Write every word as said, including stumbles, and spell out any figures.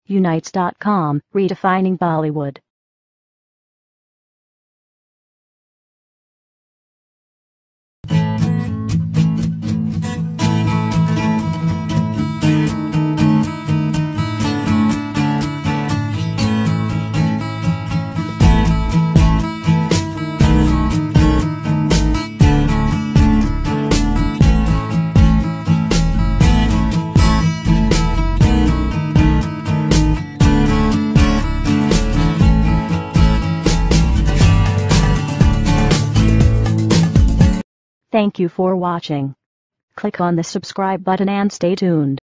Unites dot com, redefining Bollywood. Thank you for watching. Click on the subscribe button and stay tuned.